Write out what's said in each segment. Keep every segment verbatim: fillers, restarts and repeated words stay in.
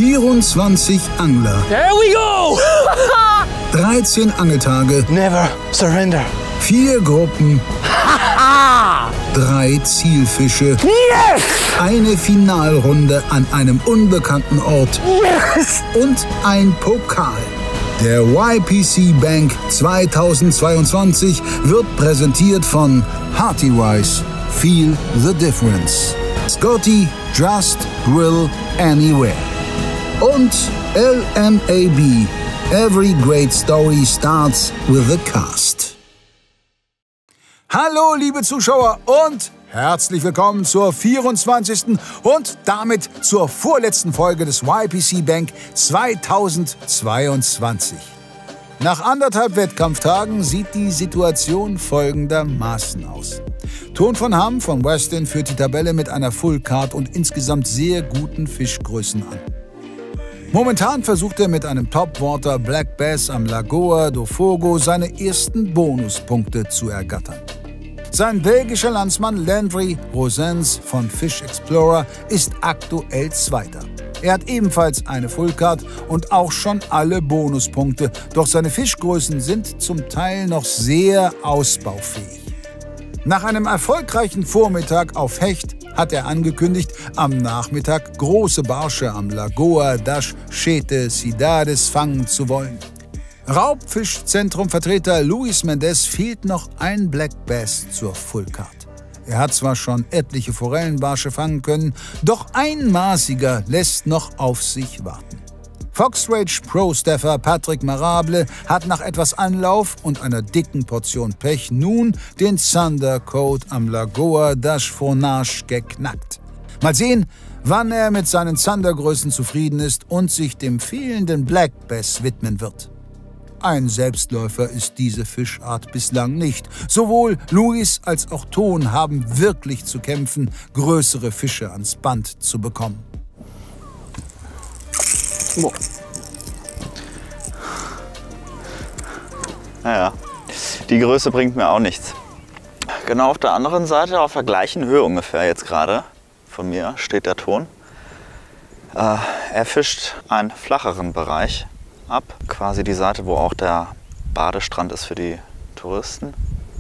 vierundzwanzig Angler. There we go! dreizehn Angeltage. Never surrender. Vier Gruppen. Drei Zielfische. Yes! Eine Finalrunde an einem unbekannten Ort. Yes! Und ein Pokal. Der Y P C Bank zweitausendzweiundzwanzig wird präsentiert von Hearty Wise. Feel the difference. Scotty Just Grill Anywhere. Und L M A B. Every great story starts with a cast. Hallo liebe Zuschauer und herzlich willkommen zur vierundzwanzigsten und damit zur vorletzten Folge des Y P C Bank zweitausendzweiundzwanzig. Nach anderthalb Wettkampftagen sieht die Situation folgendermaßen aus. Ton von Hamm von Westin führt die Tabelle mit einer Full Card und insgesamt sehr guten Fischgrößen an. Momentan versucht er mit einem Topwater Black Bass am Lagoa do Fogo seine ersten Bonuspunkte zu ergattern. Sein belgischer Landsmann Landry Rosens von Fish Explorer ist aktuell Zweiter. Er hat ebenfalls eine Fullcard und auch schon alle Bonuspunkte, doch seine Fischgrößen sind zum Teil noch sehr ausbaufähig. Nach einem erfolgreichen Vormittag auf Hecht hat er angekündigt, am Nachmittag große Barsche am Lagoa das Sete Cidades fangen zu wollen. Raubfischzentrum-Vertreter Luis Mendes fehlt noch ein Black Bass zur Fullcard. Er hat zwar schon etliche Forellenbarsche fangen können, doch ein Maßiger lässt noch auf sich warten. Fox Rage Pro-Staffer Patrick Marable hat nach etwas Anlauf und einer dicken Portion Pech nun den Thunder Code am Lagoa das Fornage geknackt. Mal sehen, wann er mit seinen Thundergrößen zufrieden ist und sich dem fehlenden Black Bass widmen wird. Ein Selbstläufer ist diese Fischart bislang nicht. Sowohl Luis als auch Ton haben wirklich zu kämpfen, größere Fische ans Band zu bekommen. Boah. Naja, die Größe bringt mir auch nichts. Genau auf der anderen Seite, auf der gleichen Höhe ungefähr jetzt gerade von mir, steht der Ton. Äh, er fischt einen flacheren Bereich ab, quasi die Seite, wo auch der Badestrand ist für die Touristen.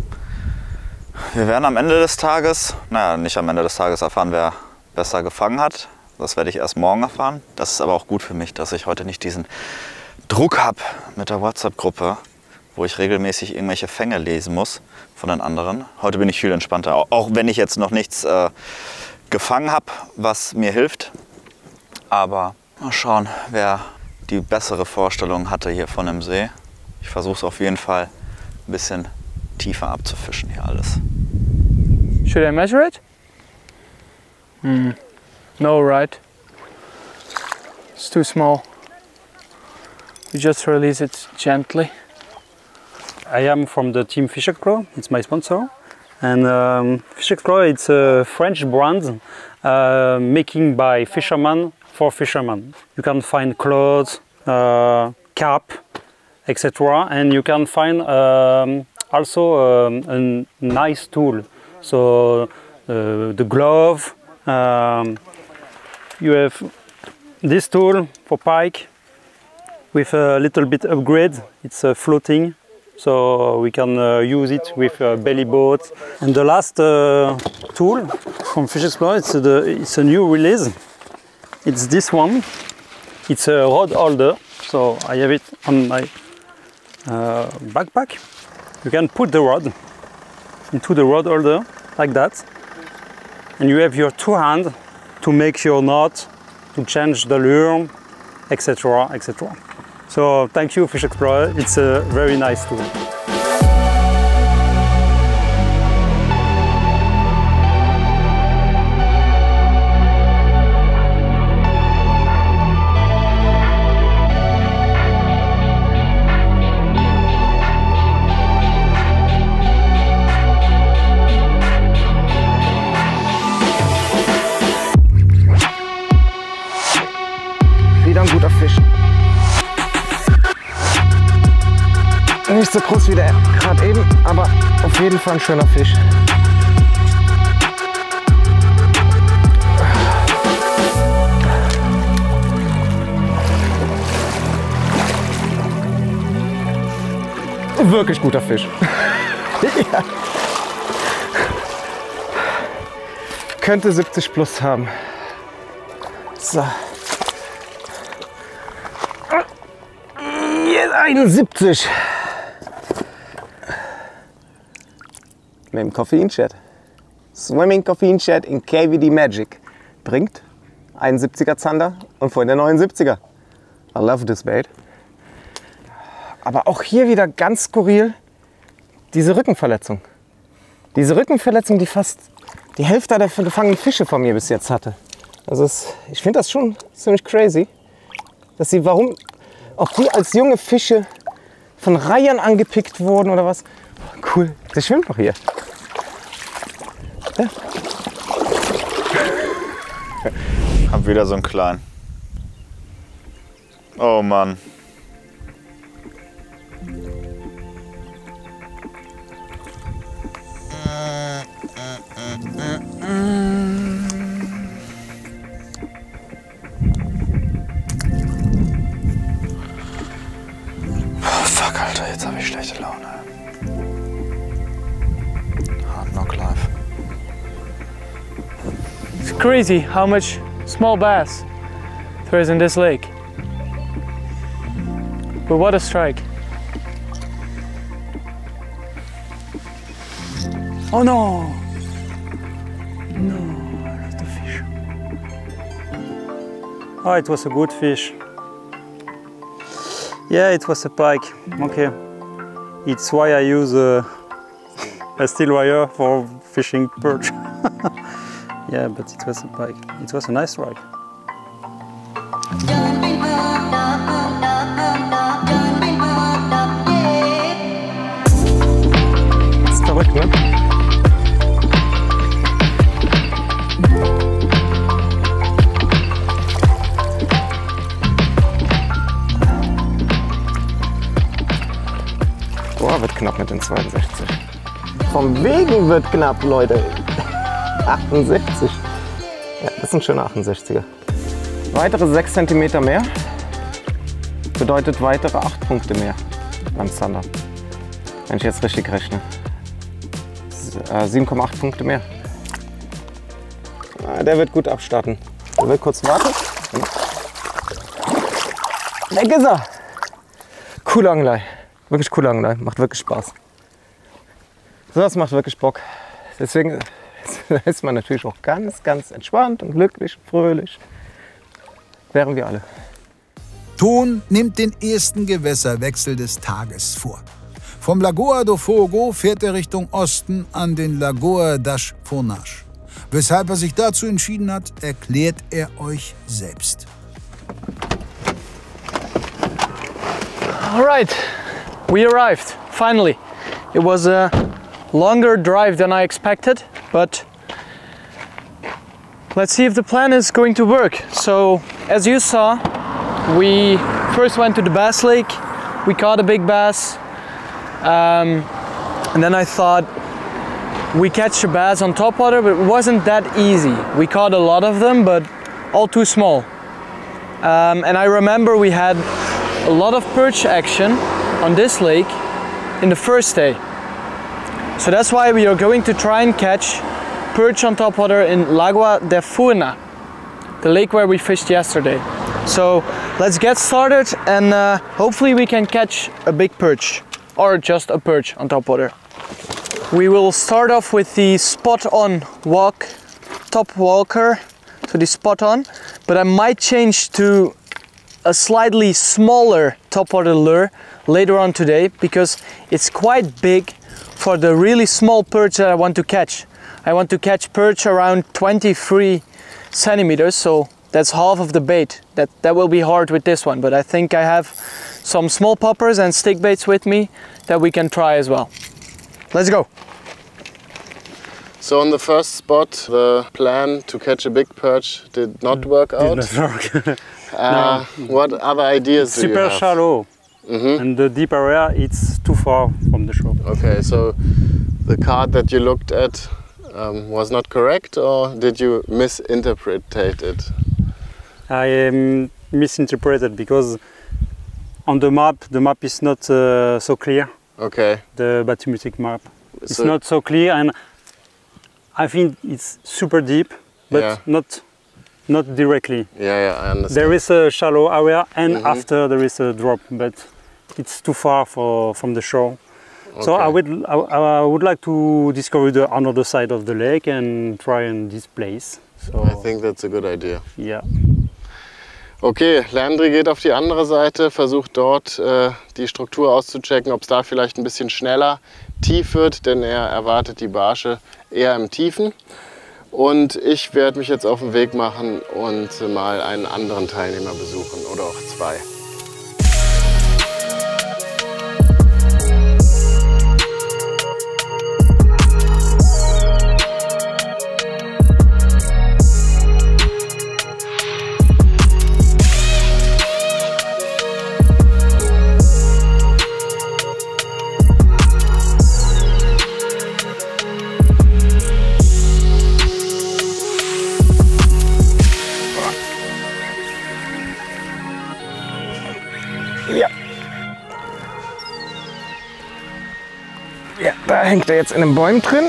Wir werden am Ende des Tages, naja, nicht am Ende des Tages erfahren, wer besser gefangen hat. Das werde ich erst morgen erfahren. Das ist aber auch gut für mich, dass ich heute nicht diesen Druck habe mit der WhatsApp-Gruppe, wo ich regelmäßig irgendwelche Fänge lesen muss von den anderen. Heute bin ich viel entspannter, auch wenn ich jetzt noch nichts äh, gefangen habe, was mir hilft. Aber mal schauen, wer die bessere Vorstellung hatte hier von dem See. Ich versuche es auf jeden Fall ein bisschen tiefer abzufischen hier alles. Should I measure it? Mm. No, right? It's too small. We just release it gently. I am from the team Fish Explorer, it's my sponsor. And um, Fish Explorer, it's a French brand uh, making by fishermen for fishermen. You can find clothes, uh, cap, et cetera. And you can find um, also um, a nice tool. So uh, the glove, um, you have this tool for pike with a little bit upgrade. It's uh, floating, so we can uh, use it with a belly boat. And the last uh, tool from Fish Explorer, it's, the, it's a new release. It's this one. It's a rod holder, so I have it on my uh, backpack. You can put the rod into the rod holder like that, and you have your two hands to make your knot, to change the lure, et cetera, et cetera. So thank you, Fish Explorer. It's a very nice tool. Wieder ein guter Fisch. Nicht so groß wie der gerade eben, aber auf jeden Fall ein schöner Fisch. Wirklich guter Fisch. Ja. Könnte siebzig plus haben. So. Jetzt einundsiebzig. Mit dem Koffeinchat. Swimming Koffeinchat in K V D Magic. Bringt einundsiebziger Zander und vorhin der neunundsiebziger. I love this bait. Aber auch hier wieder ganz skurril. Diese Rückenverletzung. Diese Rückenverletzung, die fast die Hälfte der gefangenen Fische von mir bis jetzt hatte. Also es, ich finde das schon ziemlich crazy, dass sie, warum, ob die als junge Fische von Reihern angepickt wurden oder was. Cool, der schwimmt noch hier. Ja. Hab wieder so einen kleinen. Oh Mann. Fuck, Alter, jetzt habe ich schlechte Laune. Hard Knock Life. It's crazy how much small bass there is in this lake. But what a strike. Oh no! No, I lost the fish. Oh, it was a good fish. Yeah, it was a pike. Okay. It's why I use a, a steel wire for fishing perch. Yeah, but it was a pike. It was a nice strike. Ist verrückt, ne? Boah, wird knapp mit den zweiundsechzig. Vom Wegen wird knapp, Leute. achtundsechzig. Ja, das ist ein schöner achtundsechziger. Weitere sechs Zentimeter mehr bedeutet weitere acht Punkte mehr beim Zander. Wenn ich jetzt richtig rechne. sieben Komma acht Punkte mehr. Ah, der wird gut abstarten. Der will kurz warten. Weg ist er! Coole Angelei. Wirklich coole Angelei. Macht wirklich Spaß. So, das macht wirklich Bock. Deswegen ist man natürlich auch ganz, ganz entspannt und glücklich, fröhlich. Wären wir alle. Ton nimmt den ersten Gewässerwechsel des Tages vor. Vom Lagoa do Fogo fährt er Richtung Osten an den Lagoa das Fornage. Weshalb er sich dazu entschieden hat, erklärt er euch selbst. All right, we arrived, finally. It was a longer drive than I expected, but let's see if the plan is going to work. So, as you saw, we first went to the bass lake, we caught a big bass, um, and then I thought we catch a bass on topwater, but it wasn't that easy. We caught a lot of them, but all too small. Um, and I remember we had a lot of perch action on this lake in the first day. So that's why we are going to try and catch perch on topwater in Lagoa de Furna, the lake where we fished yesterday. So let's get started and uh, hopefully we can catch a big perch or just a perch on topwater. We will start off with the spot on walk, top walker, so the spot on, but I might change to a slightly smaller topwater lure later on today because it's quite big for the really small perch that I want to catch. I want to catch perch around twenty-three centimeters, so that's half of the bait. That, that will be hard with this one, but I think I have some small poppers and stick baits with me that we can try as well. Let's go! So on the first spot, the plan to catch a big perch did not work out. Did not work. uh, No. What other ideas do you Super have? shallow, Mhm. and the deep area it's too far from the shore. Okay, so the card that you looked at um, was not correct, or did you misinterpret it? I um, misinterpreted because on the map the map is not uh, so clear Okay. the bathymetric map. It's So- not so clear, and I think it's super deep, but Yeah. not not directly. Yeah, yeah, I understand. There is a shallow area, and Mhm. after there is a drop, but it's too far for from the shore. So Okay. I would I, I would like to discover the another side of the lake and try in this place. So I think that's a good idea. yeah. Okay, Leandri geht auf die andere Seite, versucht dort äh, die Struktur auszuchecken, ob es da vielleicht ein bisschen schneller tief wird, denn er erwartet die Barsche eher im Tiefen. Und ich werde mich jetzt auf den Weg machen und mal einen anderen Teilnehmer besuchen oder auch zwei. Ja. Ja, da hängt er jetzt in den Bäumen drin.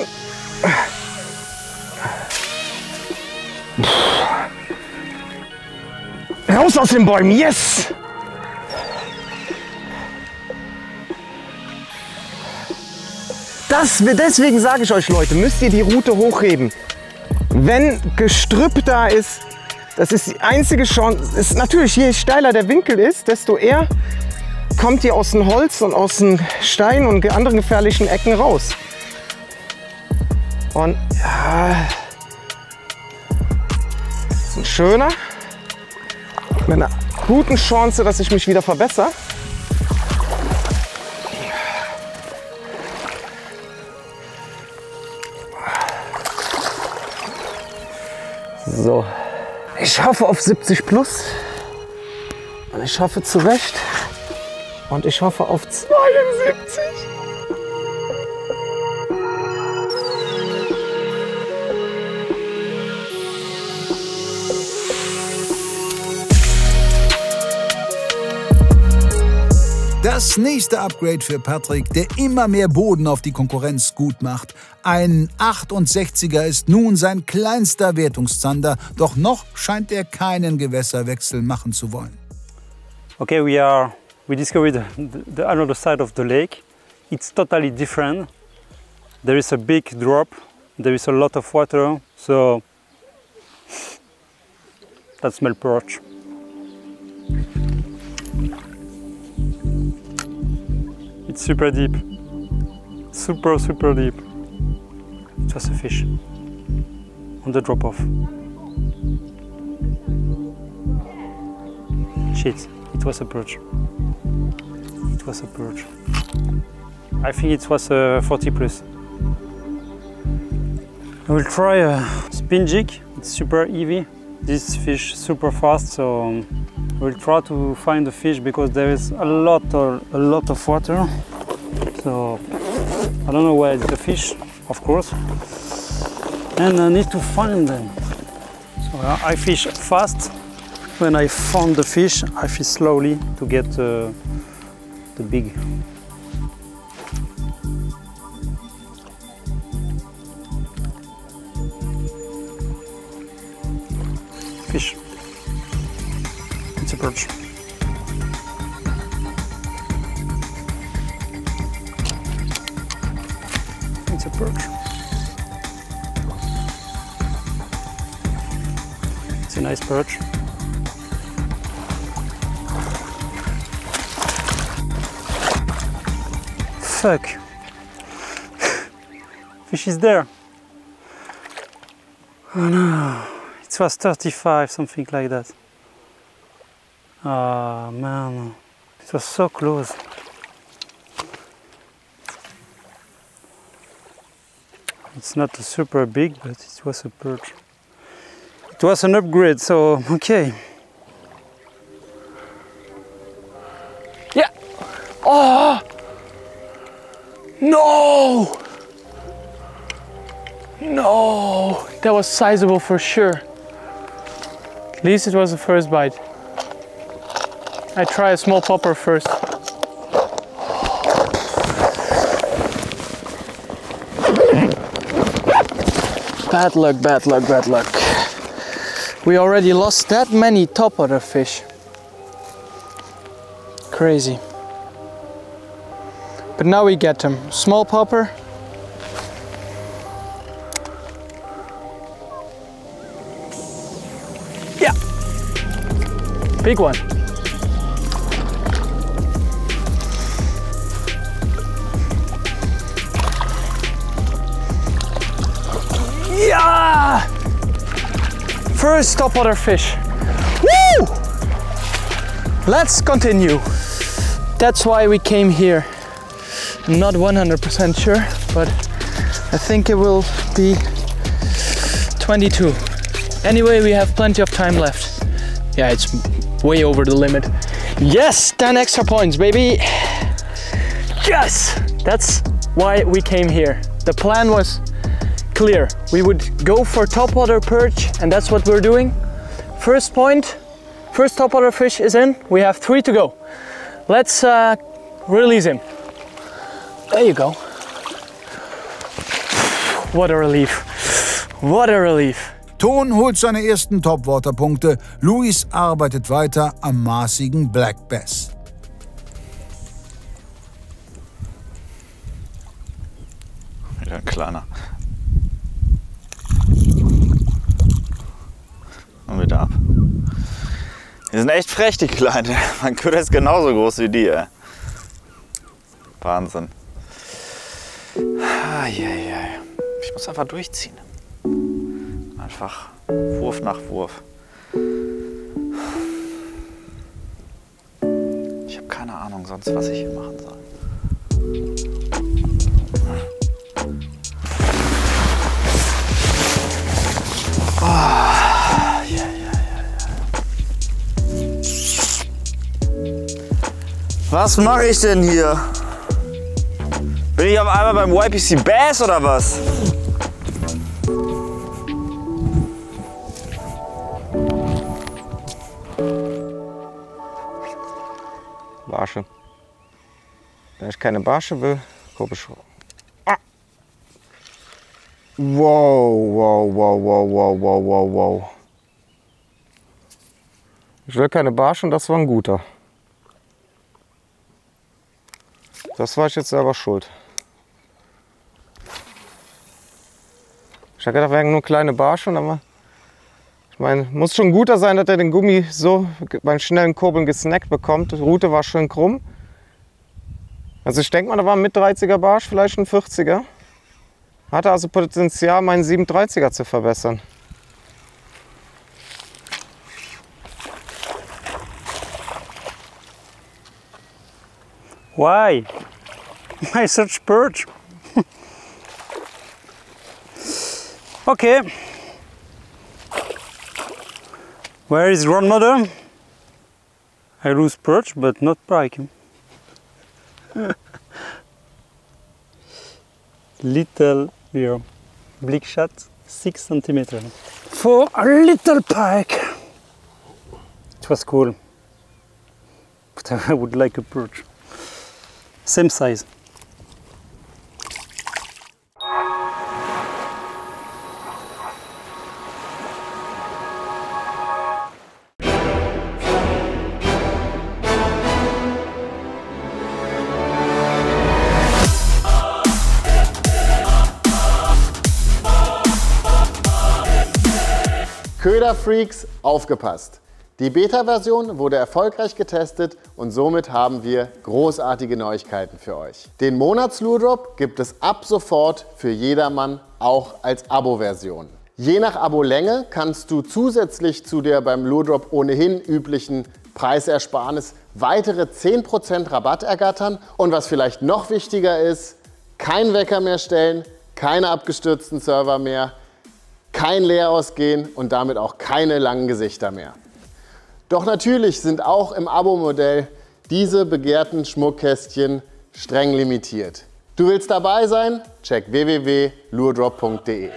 Raus aus den Bäumen, yes! Das, deswegen sage ich euch, Leute, müsst ihr die Rute hochheben. Wenn Gestrüpp da ist, das ist die einzige Chance. Ist natürlich, je steiler der Winkel ist, desto eher kommt ihr aus dem Holz und aus dem Stein und anderen gefährlichen Ecken raus. Und ja, das ist ein schöner, mit einer guten Chance, dass ich mich wieder verbessere. So, ich hoffe auf siebzig plus und ich hoffe zurecht und ich hoffe auf zweiundsiebzig. Das nächste Upgrade für Patrick, der immer mehr Boden auf die Konkurrenz gut macht. Ein achtundsechziger ist nun sein kleinster Wertungszander, doch noch scheint er keinen Gewässerwechsel machen zu wollen. Okay, we are we discovered the, the another side of the lake. It's totally different. There is a big drop. There is a lot of water. So that smells perch. It's super deep. Super, super deep. It was a fish on the drop off. Shit, it was a perch. It was a perch. I think it was a forty plus. I will try a spin jig. It's super heavy. This fish super fast, so um, we'll try to find the fish because there is a lot of a lot of water. So I don't know where is the fish, of course, and I need to find them. So uh, I fish fast. When I found the fish, I fish slowly to get uh, the big. Fish. It's a perch. It's a perch. It's a nice perch. Fuck. Fish is there. Oh no. It was thirty-five, something like that. Ah, man, it was so close. It's not super big, but it was a perch. It was an upgrade, so okay. Yeah. Oh! No! No! That was sizable for sure. At least it was the first bite. I try a small popper first. Bad luck, bad luck, bad luck. We already lost that many topwater fish. Crazy. But now we get them. Small popper. Yeah. Big one. Yeah! First topwater fish. Woo! Let's continue. That's why we came here. I'm not one hundred percent sure, but I think it will be twenty-two. Anyway, we have plenty of time left. Yeah, it's way over the limit. Yes, ten extra points, baby. Yes, that's why we came here. The plan was clear. We would go for topwater perch, and that's what we're doing. First point, first topwater fish is in. We have three to go. Let's uh, release him. There you go. What a relief. What a relief. Ton holt seine ersten Topwater-Punkte. Luis arbeitet weiter am maßigen Black Bass. Wieder ein kleiner. Und wieder ab. Die sind echt frech, die Kleinen. Mein Köder ist genauso groß wie die, ey. Wahnsinn. Ich muss einfach durchziehen. Einfach Wurf nach Wurf. Ich habe keine Ahnung sonst, was ich hier machen soll. Oh, ja, ja, ja, ja. Was mache ich denn hier? Bin ich auf einmal beim Y P C Bass oder was? Barsche. Wenn ich keine Barsche will, komisch. Ah. Wow, wow, wow, wow, wow, wow, wow, wow. Ich will keine Barsche und das war ein guter. Das war ich jetzt selber schuld. Ich habe gedacht, wir wären nur kleine Barsche, aber ich meine, muss schon ein guter sein, dass er den Gummi so beim schnellen Kurbeln gesnackt bekommt. Die Route war schön krumm. Also ich denke mal, da war ein mit dreißiger Barsch, vielleicht ein vierziger. Hatte also Potenzial, meinen siebenunddreißiger zu verbessern. Why? My such perch. Okay. Where is grandmother? I lose perch, but not pike. Little here, blick shot, six centimeters. For a little pike. It was cool, but I would like a perch. Same size. Köderfreaks, aufgepasst! Die Beta-Version wurde erfolgreich getestet und somit haben wir großartige Neuigkeiten für euch. Den Monats-Lure-Drop gibt es ab sofort für jedermann auch als Abo-Version. Je nach Abo-Länge kannst du zusätzlich zu der beim Lure-Drop ohnehin üblichen Preisersparnis weitere zehn Prozent Rabatt ergattern und was vielleicht noch wichtiger ist, kein Wecker mehr stellen, keine abgestürzten Server mehr, kein Leerausgehen und damit auch keine langen Gesichter mehr. Doch natürlich sind auch im Abo-Modell diese begehrten Schmuckkästchen streng limitiert. Du willst dabei sein? Check w w w punkt luredrop punkt de.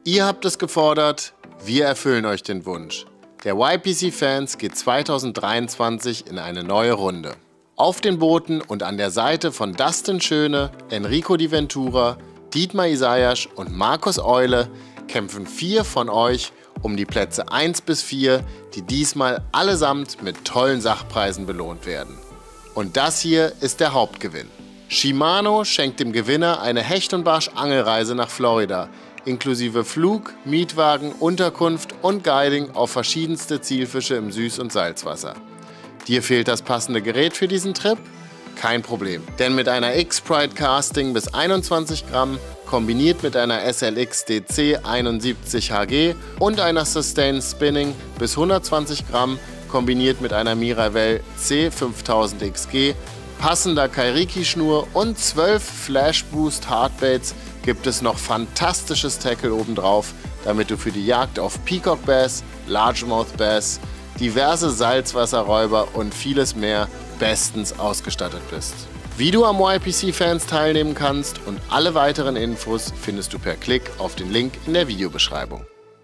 Ihr habt es gefordert, wir erfüllen euch den Wunsch. Der Y P C Fans geht zweitausenddreiundzwanzig in eine neue Runde. Auf den Booten und an der Seite von Dustin Schöne, Enrico Di Ventura, Dietmar Isaias und Markus Eule kämpfen vier von euch um die Plätze eins bis vier, die diesmal allesamt mit tollen Sachpreisen belohnt werden. Und das hier ist der Hauptgewinn. Shimano schenkt dem Gewinner eine Hecht- und Barsch-Angelreise nach Florida, inklusive Flug, Mietwagen, Unterkunft und Guiding auf verschiedenste Zielfische im Süß- und Salzwasser. Dir fehlt das passende Gerät für diesen Trip? Kein Problem, denn mit einer X-Pride Casting bis einundzwanzig Gramm, kombiniert mit einer S L X D C einundsiebzig H G und einer Sustain Spinning bis hundertzwanzig Gramm, kombiniert mit einer Miravel C fünftausend X G, passender Kairiki-Schnur und zwölf Flash Boost Hardbaits gibt es noch fantastisches Tackle obendrauf, damit du für die Jagd auf Peacock Bass, Largemouth Bass, diverse Salzwasserräuber und vieles mehr bestens ausgestattet bist. Wie du am Y P C Fans teilnehmen kannst und alle weiteren Infos findest du per Klick auf den Link in der Videobeschreibung.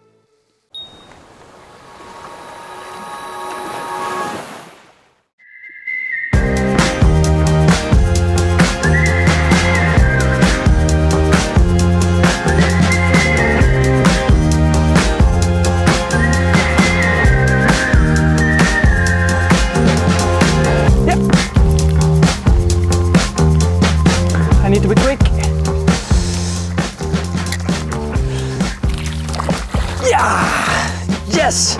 Need to be quick. Yeah! Yes!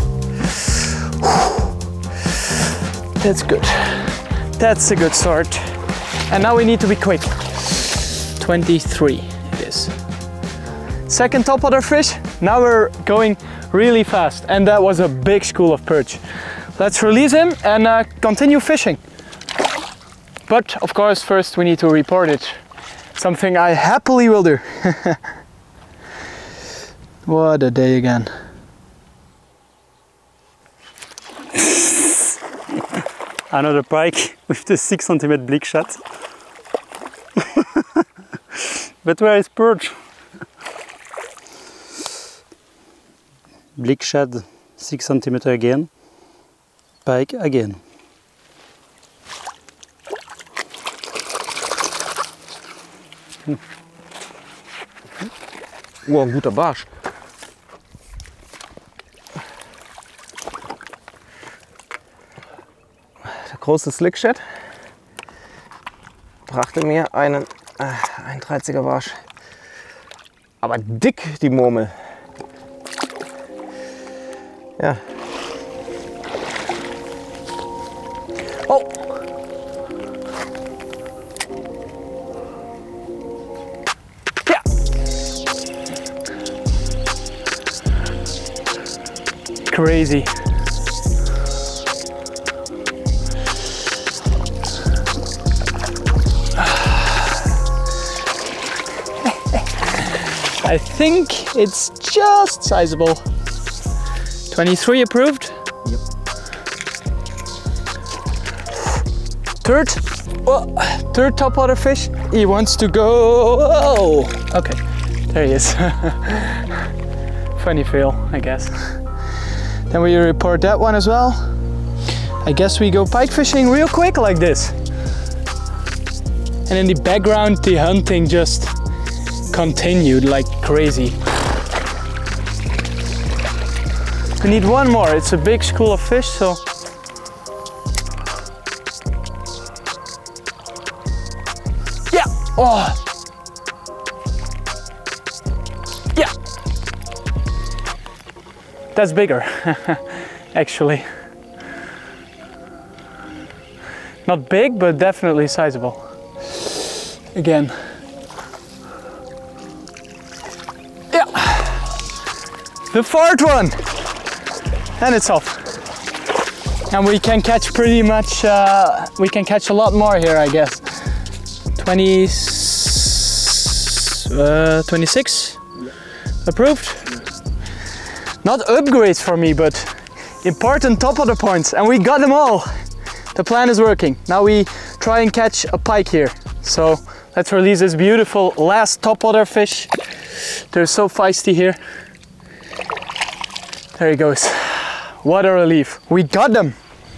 That's good. That's a good start. And now we need to be quick. twenty-three it is. Second topwater fish. Now we're going really fast. And that was a big school of perch. Let's release him and uh, continue fishing. But of course, first we need to report it. Something I happily will do. What a day again. Another pike with the six centimeter bleak shad. But where is perch? Bleak shad, six centimeter again. Pike again. Hm. Oh, ein guter Barsch. Der große Slickshad brachte mir einen äh, einunddreißiger Barsch. Aber dick die Murmel. Ja. Oh! Crazy. I think it's just sizable. twenty-three approved. Yep. Third, oh, third topwater fish. He wants to go. Oh, okay, there he is. Funny fail, I guess. Then we report that one as well. I guess we go pike fishing real quick like this. And in the background, the hunting just continued like crazy. We need one more. It's a big school of fish, so. Yeah. Oh. Yeah. That's bigger, actually. Not big, but definitely sizable. Again. Yeah. The fourth one. And it's off. And we can catch pretty much, uh, we can catch a lot more here, I guess. twenty, uh, twenty-six approved. Not upgrades for me, but important topwater points, and we got them all. The plan is working. Now we try and catch a pike here. So let's release this beautiful last topwater fish. They're so feisty here. There he goes. What a relief. We got them.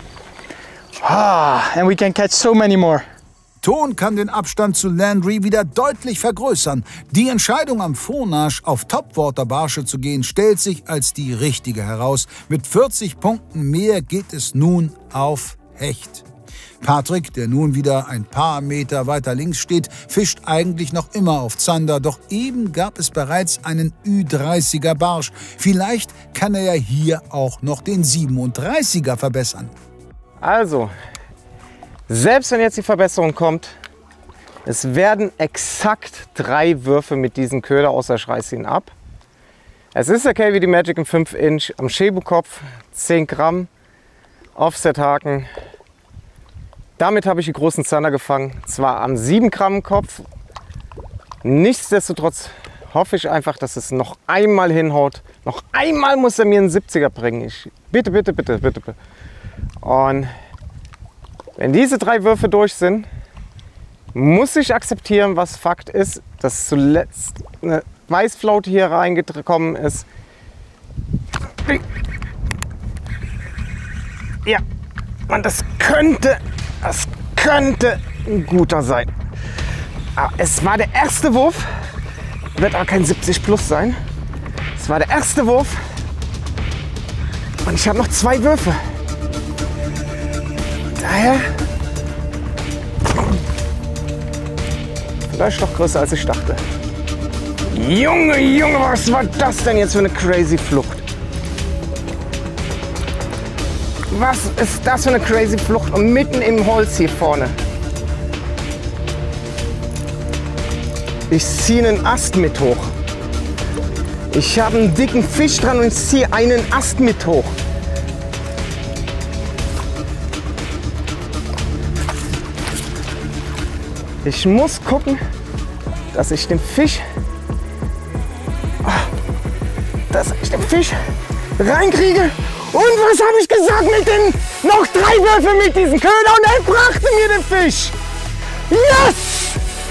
Ah, and we can catch so many more. Ton kann den Abstand zu Landry wieder deutlich vergrößern. Die Entscheidung am Vornarsch auf Topwater-Barsche zu gehen, stellt sich als die richtige heraus. Mit vierzig Punkten mehr geht es nun auf Hecht. Patrick, der nun wieder ein paar Meter weiter links steht, fischt eigentlich noch immer auf Zander. Doch eben gab es bereits einen Ü dreißiger Barsch. Vielleicht kann er ja hier auch noch den siebenunddreißiger verbessern. Also, selbst wenn jetzt die Verbesserung kommt, es werden exakt drei Würfe mit diesem Köder, außer ich reiße ihn ab. Es ist der K V D Magic im fünf Inch am Schäbukopf, zehn Gramm, Offset-Haken. Damit habe ich die großen Zander gefangen, zwar am sieben Gramm Kopf. Nichtsdestotrotz hoffe ich einfach, dass es noch einmal hinhaut. Noch einmal muss er mir einen siebziger bringen. Ich, bitte, bitte, bitte, bitte, bitte. Und wenn diese drei Würfe durch sind, muss ich akzeptieren, was Fakt ist, dass zuletzt eine Weißflaute hier reingekommen ist. Ja, und das könnte, das könnte ein guter sein. Aber es war der erste Wurf, wird auch kein siebzig plus sein. Es war der erste Wurf und ich habe noch zwei Würfe. Daher vielleicht doch größer als ich dachte. Junge, Junge, was war das denn jetzt für eine crazy Flucht? Was ist das für eine crazy Flucht? Und mitten im Holz hier vorne. Ich ziehe einen Ast mit hoch. Ich habe einen dicken Fisch dran und ich ziehe einen Ast mit hoch. Ich muss gucken, dass ich den Fisch, dass ich den Fisch reinkriege. Und was habe ich gesagt mit den noch drei Würfe mit diesem Köder und er brachte mir den Fisch. Yes!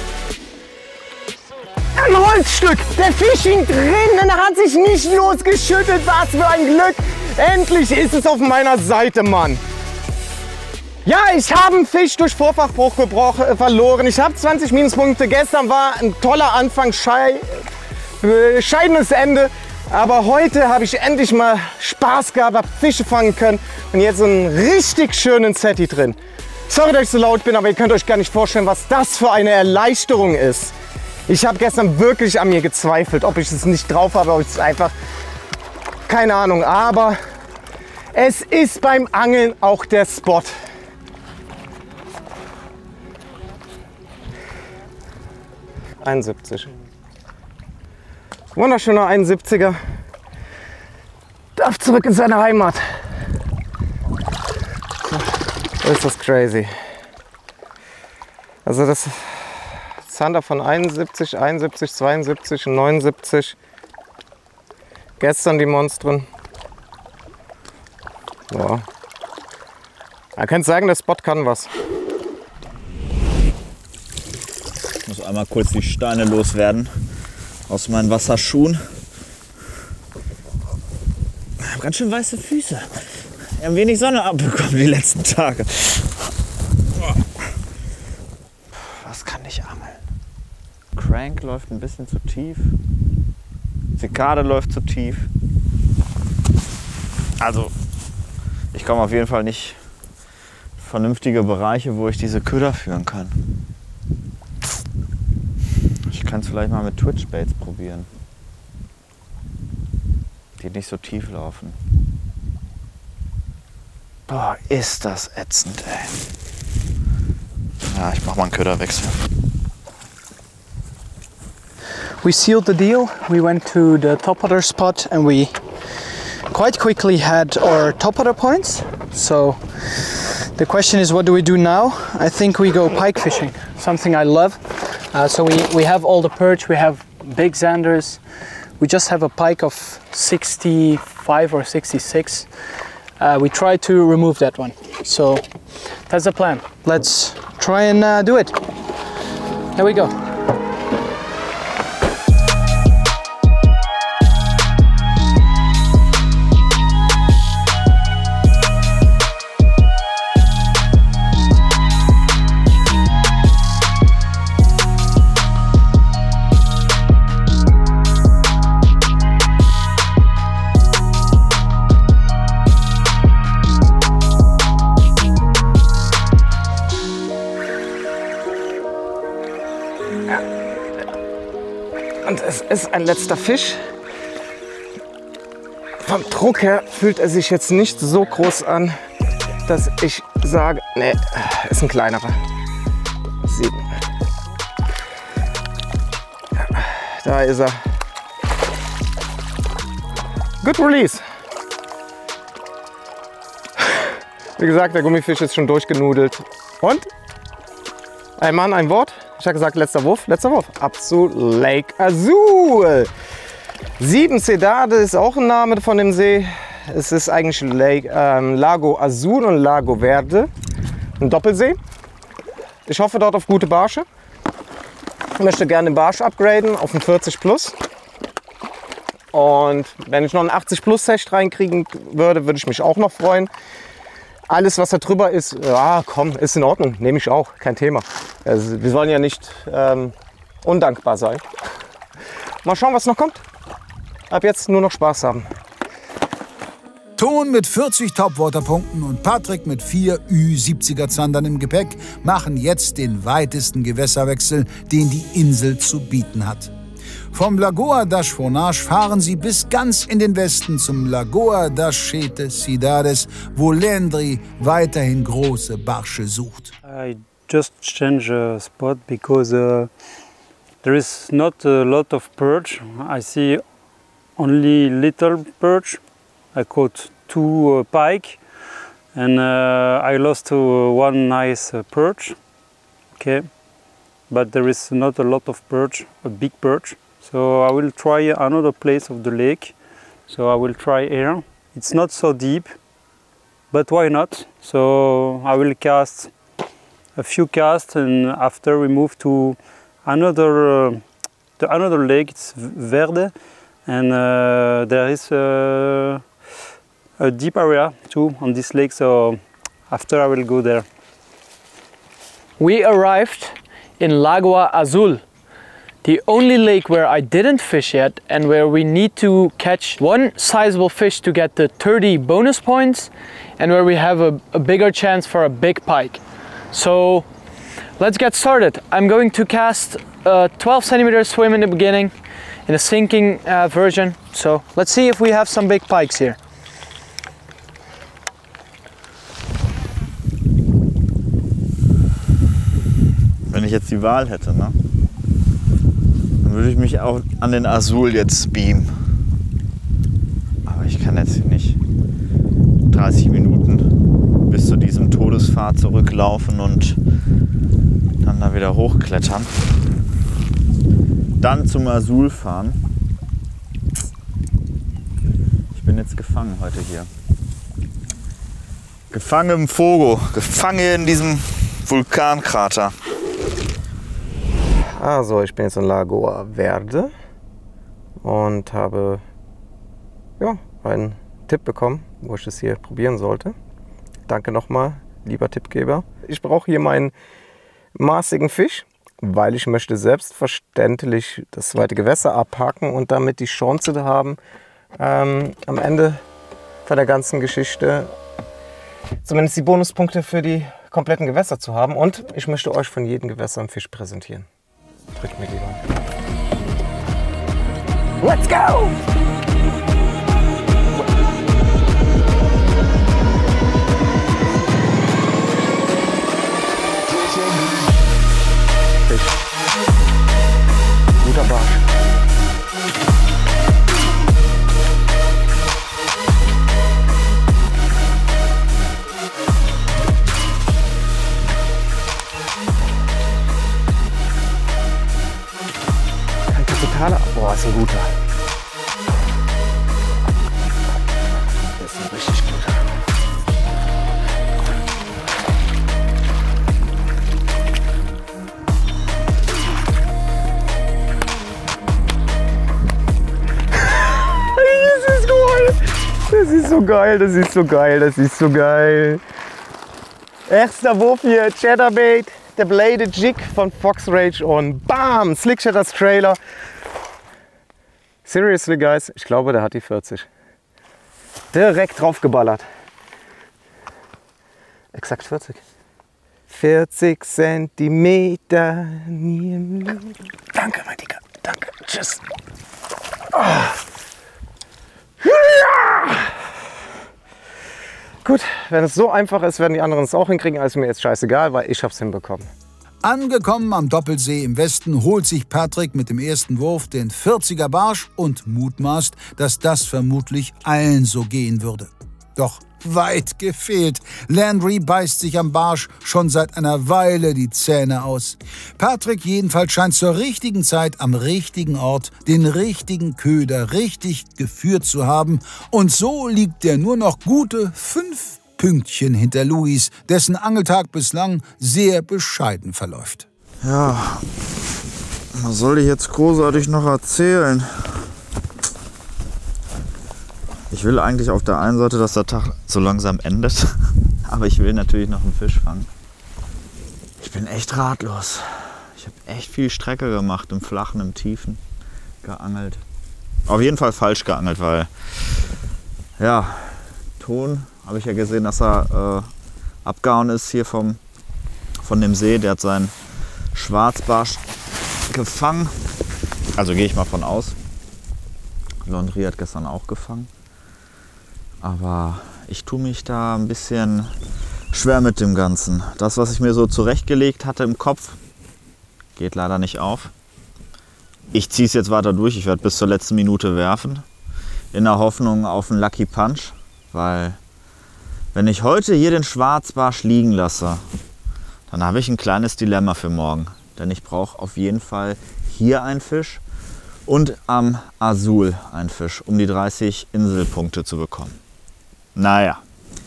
Ein Holzstück. Der Fisch hing drin und er hat sich nicht losgeschüttet. Was für ein Glück. Endlich ist es auf meiner Seite, Mann. Ja, ich habe einen Fisch durch Vorfachbruch gebrochen, äh, verloren. Ich habe zwanzig Minuspunkte. Gestern war ein toller Anfang, schei bescheidenes Ende. Aber heute habe ich endlich mal Spaß gehabt, habe Fische fangen können. Und jetzt einen richtig schönen Setti drin. Sorry, dass ich so laut bin, aber ihr könnt euch gar nicht vorstellen, was das für eine Erleichterung ist. Ich habe gestern wirklich an mir gezweifelt, ob ich es nicht drauf habe, ob ich es einfach... Keine Ahnung, aber es ist beim Angeln auch der Spot. einundsiebzig. Wunderschöner einundsiebziger. Darf zurück in seine Heimat. So, ist das crazy. Also das Zander von einundsiebzig, einundsiebzig, zweiundsiebzig und neunundsiebzig. Gestern die Monstren. Ja. Man könnte sagen, der Spot kann was. Ich muss einmal kurz die Steine loswerden aus meinen Wasserschuhen. Ich habe ganz schön weiße Füße. Wir haben wenig Sonne abbekommen die letzten Tage. Was kann ich angeln? Crank läuft ein bisschen zu tief. Zikade läuft zu tief. Also, ich komme auf jeden Fall nicht in vernünftige Bereiche, wo ich diese Köder führen kann. Ich kann es vielleicht mal mit Twitch-Baits probieren, die nicht so tief laufen. Boah, ist das ätzend, ey. Ja, ich mach mal einen Köderwechsel. We sealed the deal. We went to the topwater spot and we quite quickly had our topwater points. So the question is, what do we do now? I think we go pike fishing, something I love. Uh, so we, we have all the perch, we have big Xanders. We just have a pike of sixty-five or sixty-six. Uh, we try to remove that one. So that's the plan. Let's try and uh, do it. Here we go. es ist ein letzter Fisch. Vom Druck her fühlt er sich jetzt nicht so groß an, dass ich sage, nee, ist ein kleinerer. Sieben. Ja, da ist er. Good release. Wie gesagt, der Gummifisch ist schon durchgenudelt. Und? Ein Mann, ein Wort. Ich habe gesagt, letzter Wurf, letzter Wurf. Absolut Lake Azul. Sieben Cedade ist auch ein Name von dem See. Es ist eigentlich Lake, ähm, Lago Azul und Lago Verde. Ein Doppelsee. Ich hoffe dort auf gute Barsche. Ich möchte gerne den Barsch upgraden auf einen vierzig plus. Und wenn ich noch einen achtzig plus Hecht reinkriegen würde, würde ich mich auch noch freuen. Alles, was da drüber ist, ja komm, ist in Ordnung, nehme ich auch, kein Thema. Also, wir sollen ja nicht ähm, undankbar sein. Mal schauen, was noch kommt. Ab jetzt nur noch Spaß haben. Ton mit vierzig Topwater-Punkten und Patrick mit vier Ü siebziger Zandern im Gepäck machen jetzt den weitesten Gewässerwechsel, den die Insel zu bieten hat. Vom Lagoa das Fornage fahren sie bis ganz in den Westen zum Lagoa das Sete Cidades, wo Landry weiterhin große Barsche sucht. I just changed uh, spot because uh, there is not a lot of perch. I see only little perch. I caught two uh, pike and uh, I lost uh, one nice uh, perch. Okay, but there is not a lot of perch, a big perch. So I will try another place of the lake. So I will try here. It's not so deep, but why not? So I will cast a few casts and after we move to another, uh, to another lake, it's Verde. And uh, there is uh, a deep area too on this lake, so after I will go there. We arrived in Lagoa Azul, the only lake where I didn't fish yet and where we need to catch one sizable fish to get the thirty bonus points and where we have a, a bigger chance for a big pike. So let's get started. I'm going to cast a twelve centimeter swim in the beginning in a sinking uh, version. So let's see if we have some big pikes here. Wenn ich jetzt die Wahl hätte, ne? Dann würde ich mich auch an den Azul jetzt beamen. Aber ich kann jetzt hier nicht dreißig Minuten bis zu diesem Todespfad zurücklaufen und dann da wieder hochklettern. Dann zum Azul fahren. Ich bin jetzt gefangen heute hier. Gefangen im Fogo, gefangen in diesem Vulkankrater. Also, ich bin jetzt in Lagoa Verde und habe ja, einen Tipp bekommen, wo ich das hier probieren sollte. Danke nochmal, lieber Tippgeber. Ich brauche hier meinen maßigen Fisch, weil ich möchte selbstverständlich das zweite Gewässer abhaken und damit die Chance haben, ähm, am Ende von der ganzen Geschichte zumindest die Bonuspunkte für die kompletten Gewässer zu haben. Und ich möchte euch von jedem Gewässer einen Fisch präsentieren. Drückt mir die Daumen. Let's go! Fisch. Guter Barsch. Boah, ist ein guter. Das ist ein richtig guter. Das ist geil. Das ist so geil, das ist so geil, das ist so geil. Erster Wurf hier, Chatterbait, der Bladed Jig von Fox Rage und bam, Slickshatters Trailer. Seriously, guys, ich glaube, der hat die vierzig. Direkt drauf geballert. Exakt vierzig. vierzig Zentimeter. Danke, mein Dicker. Danke. Tschüss. Oh. Gut, wenn es so einfach ist, werden die anderen es auch hinkriegen. Also mir ist scheißegal, weil ich hab's hinbekommen. Angekommen am Doppelsee im Westen holt sich Patrick mit dem ersten Wurf den vierziger Barsch und mutmaßt, dass das vermutlich allen so gehen würde. Doch weit gefehlt. Landry beißt sich am Barsch schon seit einer Weile die Zähne aus. Patrick jedenfalls scheint zur richtigen Zeit am richtigen Ort den richtigen Köder richtig geführt zu haben. Und so liegt er nur noch gute fünf Pünktchen hinter Luis, dessen Angeltag bislang sehr bescheiden verläuft. Ja, was soll ich jetzt großartig noch erzählen? Ich will eigentlich auf der einen Seite, dass der Tag so langsam endet, aber ich will natürlich noch einen Fisch fangen. Ich bin echt ratlos. Ich habe echt viel Strecke gemacht, im Flachen, im Tiefen geangelt. Auf jeden Fall falsch geangelt, weil, ja, Ton, habe ich ja gesehen, dass er äh, abgehauen ist hier vom, von dem See. Der hat seinen Schwarzbarsch gefangen, also gehe ich mal von aus. Landry hat gestern auch gefangen. Aber ich tue mich da ein bisschen schwer mit dem Ganzen. Das, was ich mir so zurechtgelegt hatte im Kopf, geht leider nicht auf. Ich ziehe es jetzt weiter durch. Ich werde bis zur letzten Minute werfen. In der Hoffnung auf einen Lucky Punch. Weil wenn ich heute hier den Schwarzbarsch liegen lasse, dann habe ich ein kleines Dilemma für morgen. Denn ich brauche auf jeden Fall hier einen Fisch und am Azul einen Fisch, um die dreißig Inselpunkte zu bekommen. Naja,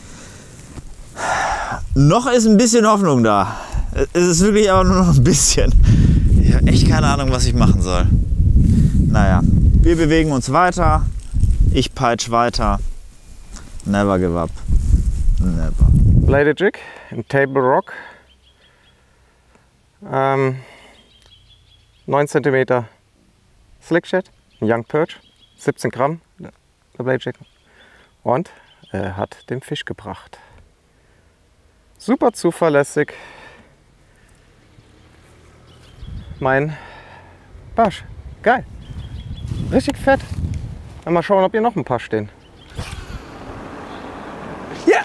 noch ist ein bisschen Hoffnung da. Es ist wirklich aber nur noch ein bisschen. Ich habe echt keine Ahnung, was ich machen soll. Naja, wir bewegen uns weiter. Ich peitsch weiter. Never give up. Never. Bladed Jig in Table Rock. Ähm, neun Zentimeter Slickshad, ein Young Perch, siebzehn Gramm der Bladed Jig. Und er hat den Fisch gebracht. Super zuverlässig. Mein Barsch. Geil. Richtig fett. Mal schauen, ob hier noch ein paar stehen. Ja!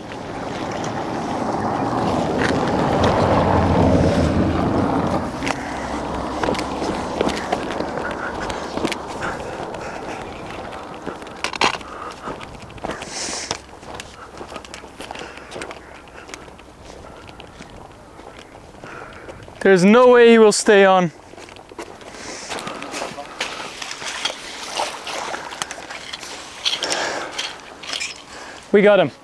There's no way he will stay on. We got him.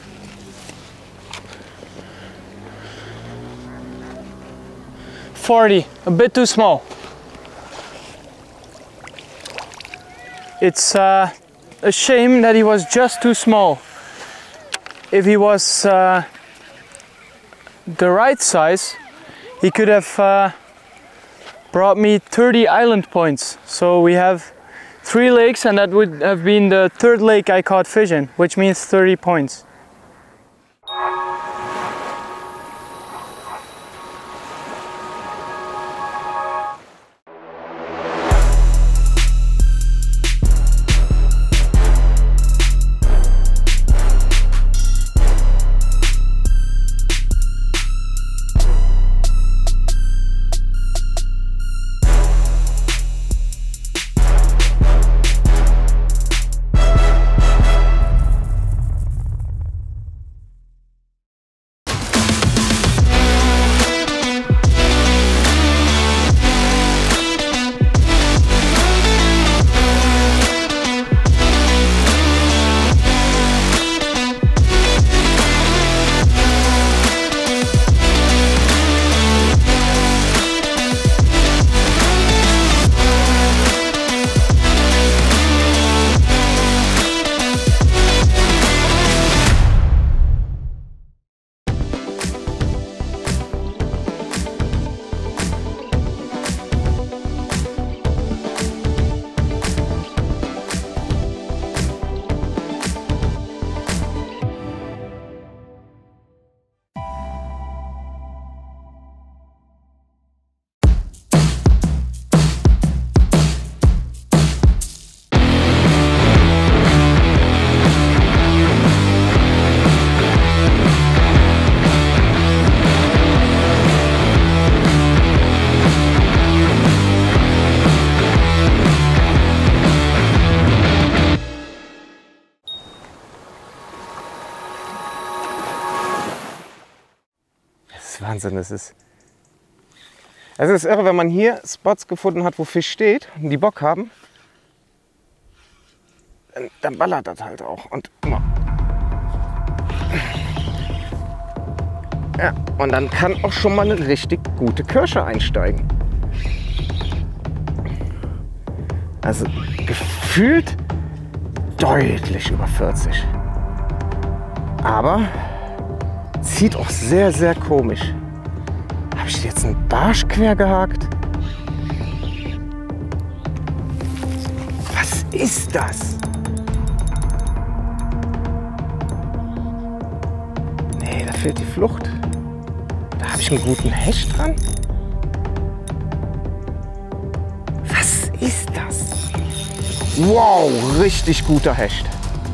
forty, a bit too small. It's uh, a shame that he was just too small. If he was uh, the right size, he could have uh, brought me thirty island points. So we have three lakes, and that would have been the third lake I caught fish in, which means thirty points. Wahnsinn, das ist. Es ist irre, wenn man hier Spots gefunden hat, wo Fisch steht und die Bock haben, dann, dann ballert das halt auch. Und, ja, und dann kann auch schon mal eine richtig gute Kirsche einsteigen. Also gefühlt deutlich über vierzig. Aber zieht auch sehr, sehr komisch. Habe ich jetzt einen Barsch quer gehakt? Was ist das? Nee, da fehlt die Flucht. Da habe ich einen guten Hecht dran. Was ist das? Wow, richtig guter Hecht.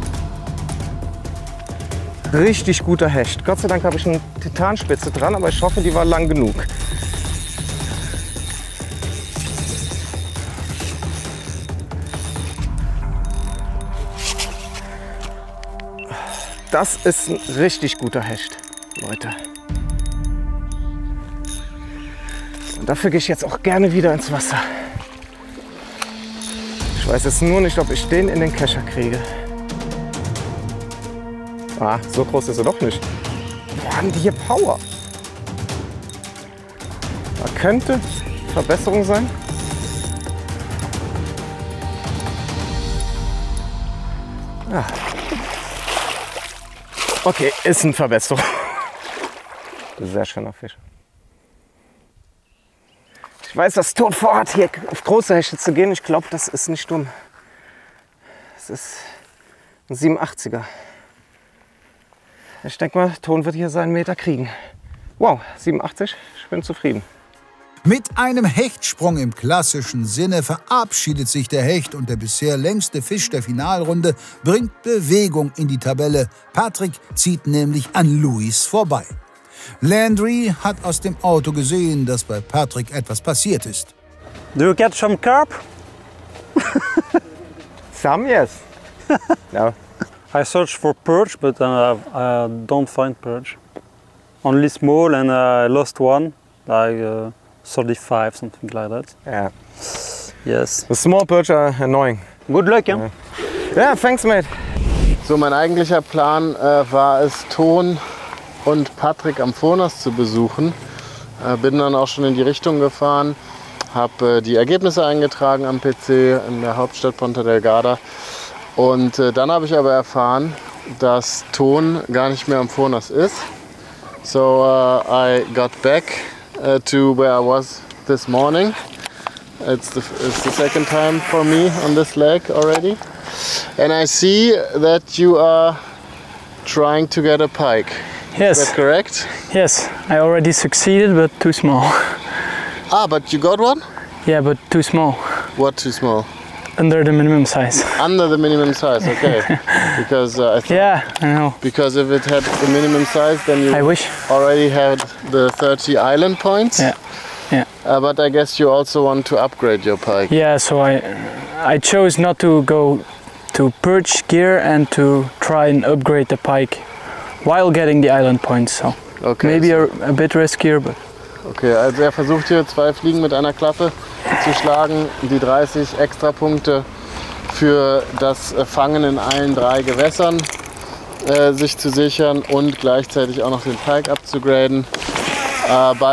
Richtig guter Hecht. Gott sei Dank habe ich eine Titanspitze dran, aber ich hoffe, die war lang genug. Das ist ein richtig guter Hecht, Leute. Und dafür gehe ich jetzt auch gerne wieder ins Wasser. Ich weiß jetzt nur nicht, ob ich den in den Kescher kriege. Ah, so groß ist er doch nicht. Wo haben die hier Power? Da könnte Verbesserung sein. Ah. Okay, ist eine Verbesserung. Sehr schöner Fisch. Ich weiß, dass Ton vorhat, hier auf große Hechte zu gehen. Ich glaube, das ist nicht dumm. Es ist ein siebenundachtziger. Ich denke mal, Ton wird hier seinen Meter kriegen. Wow, siebenundachtzig, ich bin zufrieden. Mit einem Hechtsprung im klassischen Sinne verabschiedet sich der Hecht und der bisher längste Fisch der Finalrunde bringt Bewegung in die Tabelle. Patrick zieht nämlich an Luis vorbei. Landry hat aus dem Auto gesehen, dass bei Patrick etwas passiert ist. Do you catch some carp? Some, yes. No. I search for perch, but uh, I don't find perch. Only small, and I lost one, like uh, thirty-five, something like that. Yeah. Yes. The small perch are annoying. Good luck, yeah? Yeah, yeah, thanks, mate. So, mein eigentlicher Plan äh, war es, Ton und Patrick am Furnas zu besuchen. Äh, bin dann auch schon in die Richtung gefahren, habe äh, die Ergebnisse eingetragen am P C in der Hauptstadt Ponta Delgada. Und äh, dann habe ich aber erfahren, dass Ton gar nicht mehr am Furnas ist. So uh, I got back uh, to where I was this morning. It's the, it's the second time for me on this lake already. And I see that you are trying to get a pike. Yes. Is that correct? Yes, I already succeeded, but too small. Ah, but you got one? Yeah, but too small. What too small? Under the minimum size. Under the minimum size, okay. Because uh, I thought, Yeah, I know. because if it had the minimum size, then you I wish. already had the thirty island points. Yeah. Yeah. Uh, but I guess you also want to upgrade your pike. Yeah, so I I chose not to go to perch gear and to try and upgrade the pike while getting the island points. So Okay. maybe a, a bit riskier, but Okay, also er versucht hier zwei Fliegen mit einer Klappe zu schlagen, die dreißig Extrapunkte für das Fangen in allen drei Gewässern äh, sich zu sichern und gleichzeitig auch noch den Pike abzugraden. Uh, but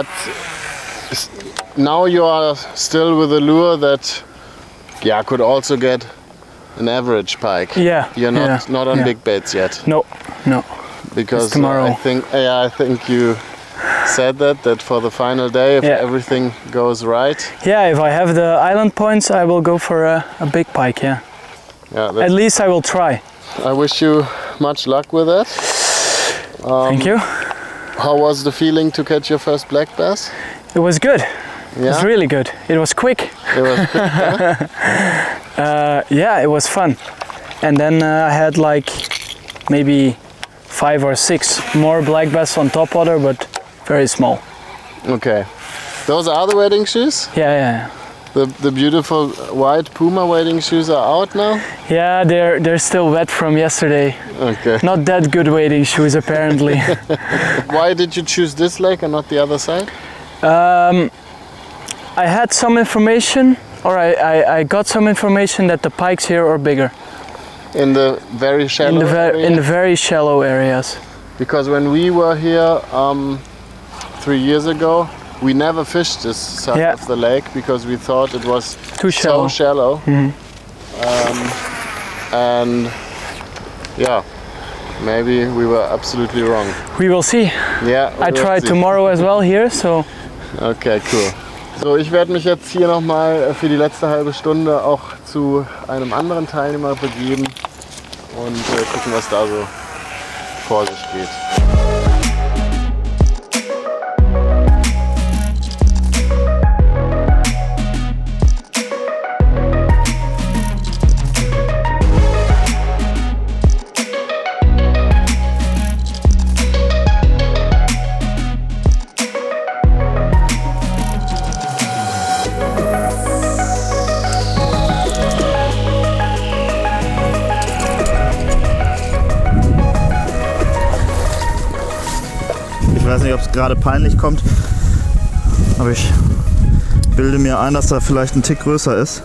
now you are still with a lure that yeah, could also get an average pike. yeah. You're not, yeah, not on yeah. big baits yet. No, no. Because It's tomorrow. I think yeah, I think you said that that for the final day, if Yeah. everything goes right, Yeah, if I have the island points, I will go for a, a big pike. Yeah. yeah. At That's, least I will try. I wish you much luck with that. Um, Thank you. How was the feeling to catch your first black bass? It was good. It was Yeah, really good. It was quick. it was quick, huh? Uh, yeah, it was fun. And then uh, I had like maybe five or six more black bass on top water, but very small. Okay. Those are the wedding shoes. Yeah, yeah, yeah. The, the beautiful white Puma wading shoes are out now? Yeah, they're, they're still wet from yesterday. Okay. Not that good wading shoes, apparently. Why did you choose this lake and not the other side? Um, I had some information, or I, I, I got some information that the pikes here are bigger. In the very shallow in the, ver area? in the very shallow areas. Because when we were here um, three years ago, we never fished this side Yeah. of the lake because we thought it was Too shallow. so shallow. Mhm. Um, and yeah, maybe we were absolutely wrong. We will see. Yeah, we I will tried see. tomorrow as well here, so. Okay, cool. So, ich werde mich jetzt hier nochmal für die letzte halbe Stunde auch zu einem anderen Teilnehmer begeben und äh, gucken, was da so vor sich geht. Ich weiß nicht, ob es gerade peinlich kommt, aber ich bilde mir ein, dass er vielleicht ein Tick größer ist.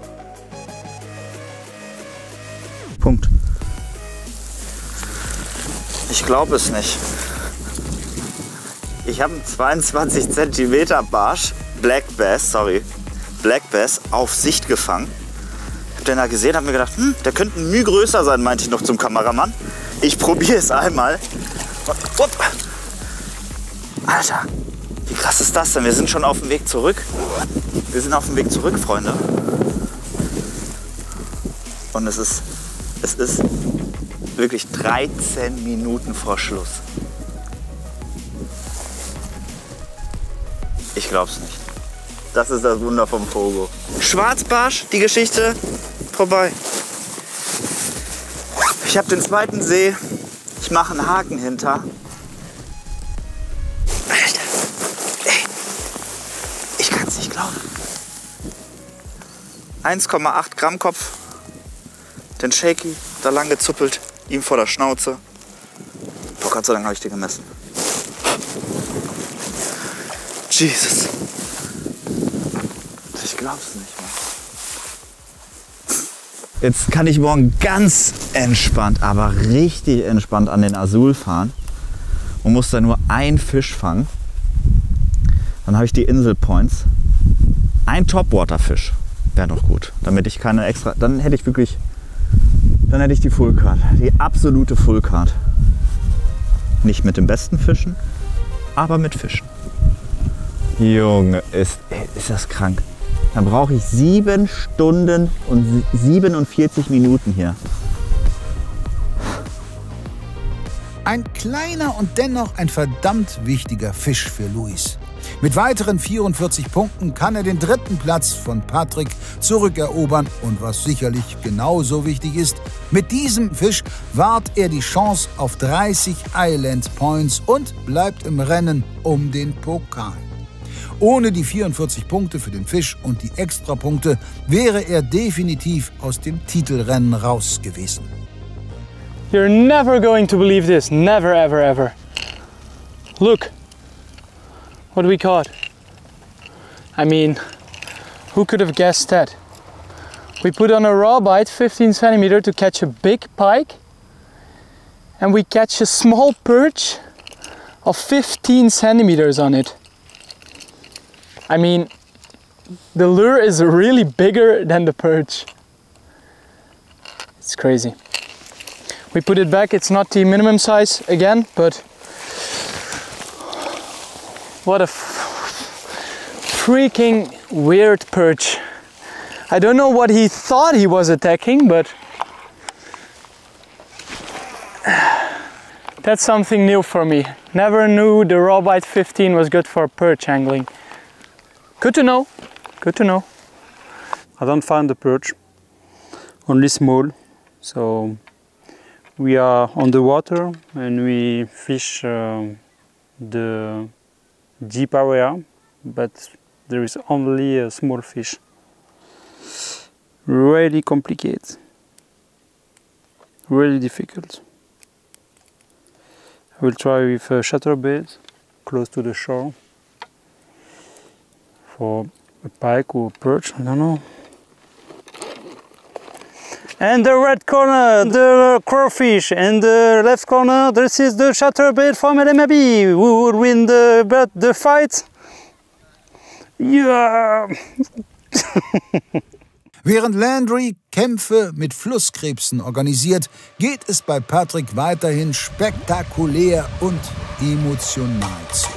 Punkt. Ich glaube es nicht. Ich habe einen zweiundzwanzig Zentimeter Barsch, Black Bass, sorry, Black Bass auf Sicht gefangen. Ich habe den da gesehen, habe mir gedacht, hm, der könnte ein Mühe größer sein, meinte ich noch zum Kameramann. Ich probiere es einmal. Und, upp. Alter, wie krass ist das denn? Wir sind schon auf dem Weg zurück. Wir sind auf dem Weg zurück, Freunde. Und es ist, es ist wirklich dreizehn Minuten vor Schluss. Ich glaub's nicht. Das ist das Wunder vom Pogo. Schwarzbarsch, die Geschichte vorbei. Ich habe den zweiten See. Ich mache einen Haken hinter. Alter, ey, ich kann's nicht glauben. eins Komma acht Gramm Kopf. Den Shaky da lang gezuppelt, ihm vor der Schnauze. Boah, Gott sei Dank habe ich den gemessen. Jesus. Ich glaub's nicht mehr. Jetzt kann ich morgen ganz entspannt, aber richtig entspannt an den Azul fahren und muss da nur einen Fisch fangen. Dann habe ich die Inselpoints. Ein Topwater-Fisch wäre noch gut, damit ich keine extra. Dann hätte ich wirklich, dann hätte ich die Fullcard, die absolute Fullcard. Nicht mit den besten Fischen, aber mit Fischen. Junge, ist, ist das krank. Dann brauche ich sieben Stunden und siebenundvierzig Minuten hier. Ein kleiner und dennoch ein verdammt wichtiger Fisch für Luis. Mit weiteren vierundvierzig Punkten kann er den dritten Platz von Patrick zurückerobern und was sicherlich genauso wichtig ist, mit diesem Fisch wahrt er die Chance auf dreißig Island Points und bleibt im Rennen um den Pokal. Ohne die vierundvierzig Punkte für den Fisch und die Extrapunkte wäre er definitiv aus dem Titelrennen raus gewesen. You're never going to believe this. Never, ever, ever. Look what we caught. I mean, who could have guessed that? We put on a raw bite, fifteen centimeter, to catch a big pike, and we catch a small perch of fifteen centimeters on it. I mean, the lure is really bigger than the perch. It's crazy. We put it back, it's not the minimum size again, but what a f freaking weird perch. I don't know what he thought he was attacking, but that's something new for me. Never knew the raw bite fifteen was good for perch angling. Good to know, good to know. I don't find the perch, only small. So we are on the water and we fish uh, the deep area, but there is only a small fish. really complicated, really difficult. I will try with a chatterbait close to the shore for a pike or a perch, I don't know. And the red corner, the crawfish, and the left corner, this is the chatterbait from L M A B. Who will win the, but the fight? Yeah! Während Landry Kämpfe mit Flusskrebsen organisiert, geht es bei Patrick weiterhin spektakulär und emotional zu.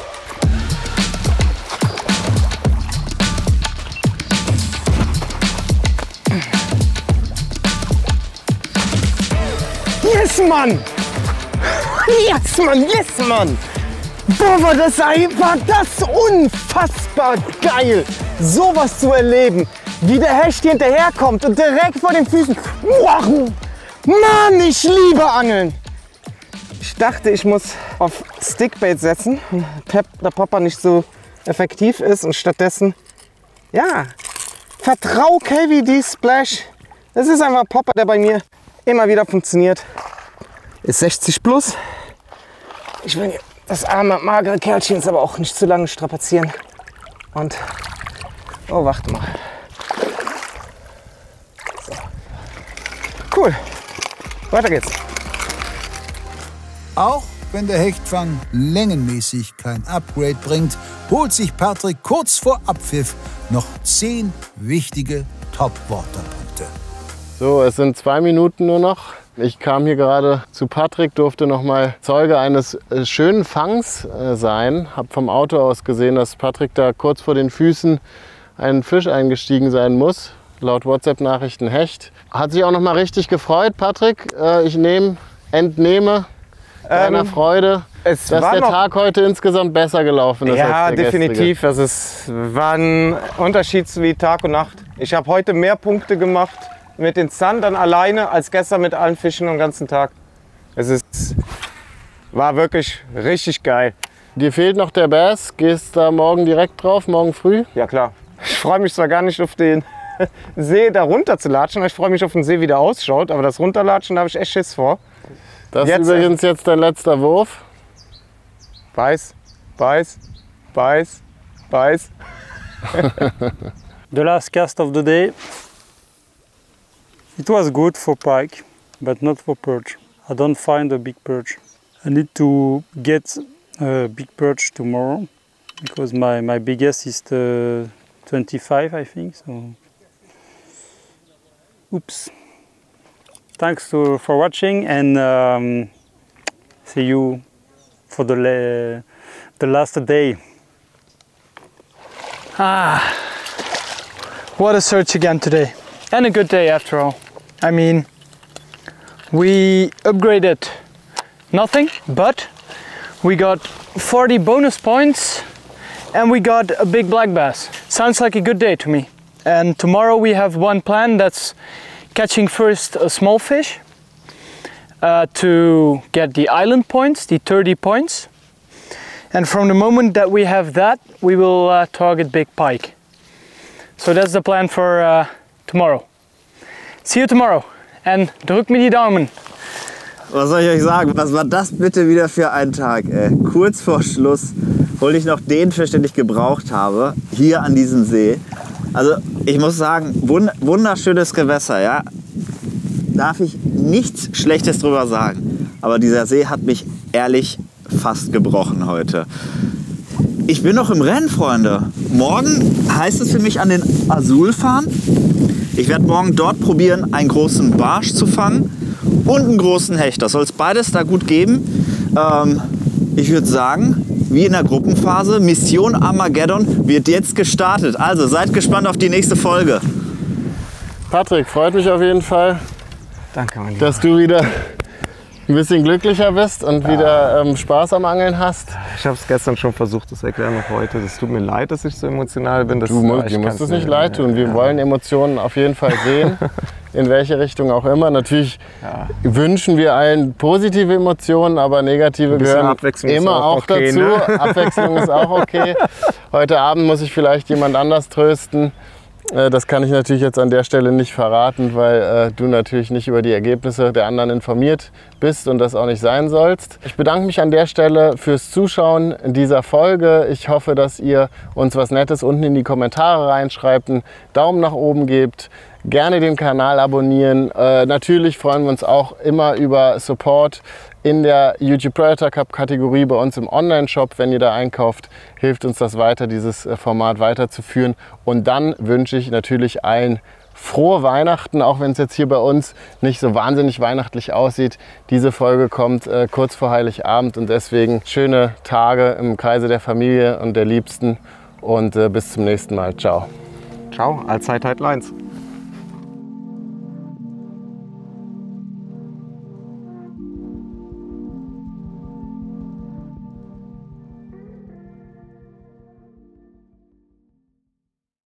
Yes, Mann! Yes, Mann! Yes, Mann! Boah, war das einfach das unfassbar geil, sowas zu erleben. Wie der Hecht hier hinterherkommt und direkt vor den Füßen. Mann, ich liebe Angeln! Ich dachte, ich muss auf Stickbait setzen, weil der Popper nicht so effektiv ist und stattdessen, ja, vertrau K V D Splash. Das ist einfach ein Popper, der bei mir immer wieder funktioniert. Ist sechzig plus. Ich will das arme, magere Kerlchen jetzt aber auch nicht zu lange strapazieren. Und, oh, warte mal. So. Cool. Weiter geht's. Auch wenn der Hechtfang längenmäßig kein Upgrade bringt, holt sich Patrick kurz vor Abpfiff noch zehn wichtige Top-Water-Punkte. So, es sind zwei Minuten nur noch. Ich kam hier gerade zu Patrick, durfte noch mal Zeuge eines äh, schönen Fangs äh, sein. Hab vom Auto aus gesehen, dass Patrick da kurz vor den Füßen einen Fisch eingestiegen sein muss. Laut WhatsApp-Nachrichten Hecht. Hat sich auch noch mal richtig gefreut, Patrick. Äh, ich nehme, entnehme deiner ähm, Freude, es dass war der noch Tag heute insgesamt besser gelaufen ist. Ja, als der definitiv. Also es war ein Unterschied wie Tag und Nacht. Ich habe heute mehr Punkte gemacht mit den Zandern alleine als gestern mit allen Fischen den ganzen Tag. Es ist, war wirklich richtig geil. Dir fehlt noch der Bass. Gehst da morgen direkt drauf, morgen früh? Ja klar. Ich freue mich zwar gar nicht auf den See da runter zu latschen, aber ich freue mich auf den See, wie der ausschaut. Aber das Runterlatschen, da habe ich echt Schiss vor. Das Jetzt, ist übrigens jetzt dein letzter Wurf. Beiß, beiß, beiß, beiß. The last cast of the day. It was good for pike, but not for perch. I don't find a big perch. I need to get a big perch tomorrow because my, my biggest is the twenty-five, I think. So, oops. Thanks to, for watching, and um, see you for the, la the last day. Ah, what a search again today. And a good day after all. I mean, we upgraded nothing, but we got forty bonus points and we got a big black bass. Sounds like a good day to me. And tomorrow we have one plan, that's catching first a small fish uh, to get the island points, the thirty points. And from the moment that we have that, we will uh, target big pike. So that's the plan for uh, tomorrow. See you tomorrow and drückt mir die Daumen. Was soll ich euch sagen? Was war das bitte wieder für ein Tag, ey? Kurz vor Schluss hole ich noch den Fisch, den ich gebraucht habe, hier an diesem See. Also ich muss sagen, wund wunderschönes Gewässer, ja. Darf ich nichts Schlechtes drüber sagen. Aber dieser See hat mich ehrlich fast gebrochen heute. Ich bin noch im Rennen, Freunde. Morgen heißt es für mich an den Azul fahren. Ich werde morgen dort probieren, einen großen Barsch zu fangen und einen großen Hecht. Das soll es beides da gut geben. Ähm, ich würde sagen, wie in der Gruppenphase, Mission Armageddon wird jetzt gestartet. Also seid gespannt auf die nächste Folge. Patrick, freut mich auf jeden Fall, Danke, mein Lieber. dass du wieder ein bisschen glücklicher bist und ja. wieder ähm, Spaß am Angeln hast. Ich habe es gestern schon versucht, das erklären wir heute. Das tut mir leid, dass ich so emotional bin. Das du musst, dir musst es nicht leid tun. Wir ja. wollen Emotionen auf jeden Fall sehen, in welche Richtung auch immer. Natürlich ja. wünschen wir allen positive Emotionen, aber negative gehören Abwechslung immer auch, auch okay, dazu. Ne? Abwechslung ist auch okay. Heute Abend muss ich vielleicht jemand anders trösten. Das kann ich natürlich jetzt an der Stelle nicht verraten, weil äh, du natürlich nicht über die Ergebnisse der anderen informiert bist und das auch nicht sein sollst. Ich bedanke mich an der Stelle fürs Zuschauen dieser Folge. Ich hoffe, dass ihr uns was Nettes unten in die Kommentare reinschreibt, einen Daumen nach oben gebt, gerne den Kanal abonnieren. Äh, natürlich freuen wir uns auch immer über Support in der YouTube Predator Cup Kategorie bei uns im Online-Shop. Wenn ihr da einkauft, hilft uns das weiter, dieses Format weiterzuführen. Und dann wünsche ich natürlich allen frohe Weihnachten, auch wenn es jetzt hier bei uns nicht so wahnsinnig weihnachtlich aussieht. Diese Folge kommt äh, kurz vor Heiligabend und deswegen schöne Tage im Kreise der Familie und der Liebsten und äh, bis zum nächsten Mal. Ciao. Ciao, allzeit halt Lines.